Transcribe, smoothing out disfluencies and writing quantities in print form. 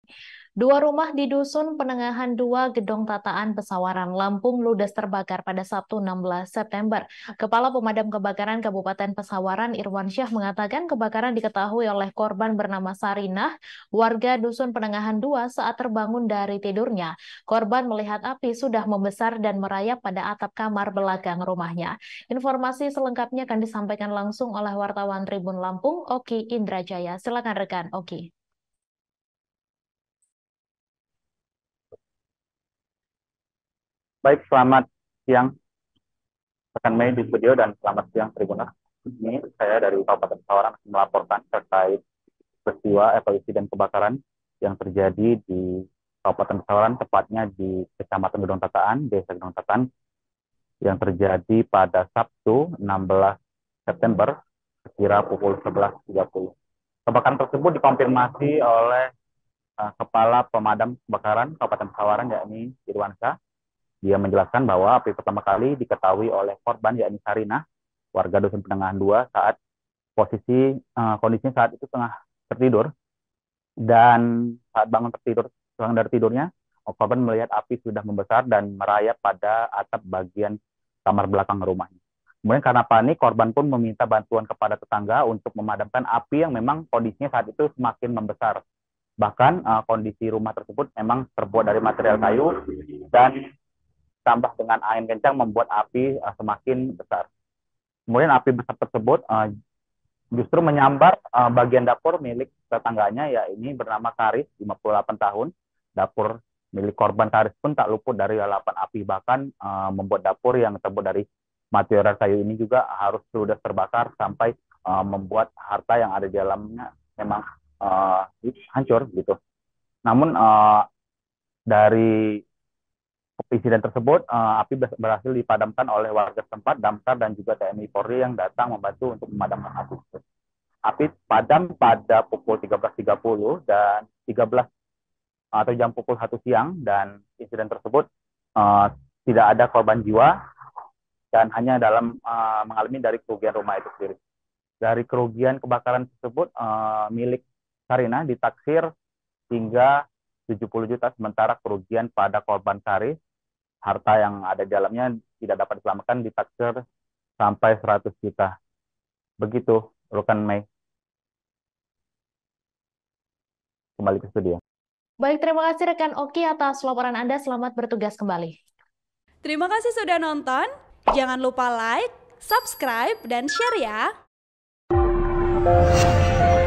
Dua rumah di Dusun Penengahan 2 Gedong Tataan Pesawaran, Lampung ludes terbakar pada Sabtu 16 September. Kepala Pemadam Kebakaran Kabupaten Pesawaran Irwansyah mengatakan kebakaran diketahui oleh korban bernama Sarinah, warga Dusun Penengahan 2 saat terbangun dari tidurnya. Korban melihat api sudah membesar dan merayap pada atap kamar belakang rumahnya. Informasi selengkapnya akan disampaikan langsung oleh wartawan Tribun Lampung, Oki Indrajaya. Silakan rekan Oki. Baik, selamat siang rekan Mei di studio dan selamat siang Tribuners. Ini saya dari Kabupaten Sawarang melaporkan terkait peristiwa evaluasi dan kebakaran yang terjadi di Kabupaten Sawarang, tepatnya di Kecamatan Gedong Tataan, Desa Gedong Tataan, yang terjadi pada Sabtu 16 September sekira pukul 11.30. Kebakaran tersebut dikonfirmasi oleh Kepala Pemadam Kebakaran Kabupaten Sawarang, yakni Irwansyah. Dia menjelaskan bahwa api pertama kali diketahui oleh korban, yakni Sarinah, warga Dusun Penengahan 2, saat kondisinya saat itu tengah tertidur, dan saat bangun dari tidurnya, korban melihat api sudah membesar dan merayap pada atap bagian kamar belakang rumahnya. Kemudian karena panik, korban pun meminta bantuan kepada tetangga untuk memadamkan api yang memang kondisinya saat itu semakin membesar. Bahkan kondisi rumah tersebut memang terbuat dari material kayu dan tambah dengan angin kencang membuat api semakin besar. Kemudian api besar tersebut justru menyambar bagian dapur milik tetangganya, yakni bernama Karis, 58 tahun. Dapur milik korban Karis pun tak luput dari lalapan api, bahkan membuat dapur yang terbuat dari material kayu ini juga harus sudah terbakar sampai membuat harta yang ada di dalamnya memang hancur gitu. Namun dari insiden tersebut, api berhasil dipadamkan oleh warga setempat, damkar, dan juga TNI Polri yang datang membantu untuk memadamkan api. Api padam pada pukul 13.30 dan 13 atau jam pukul 1 siang, dan insiden tersebut tidak ada korban jiwa dan hanya dalam mengalami dari kerugian rumah itu sendiri. Dari kerugian kebakaran tersebut, milik Sarina ditaksir hingga 70 juta, sementara kerugian pada korban Karis, harta yang ada di dalamnya tidak dapat diselamatkan, ditaksir sampai 100 juta. Begitu, rekan Mei. Kembali ke studio. Baik, terima kasih rekan Oki atas laporan Anda. Selamat bertugas kembali. Terima kasih sudah nonton. Jangan lupa like, subscribe, dan share ya.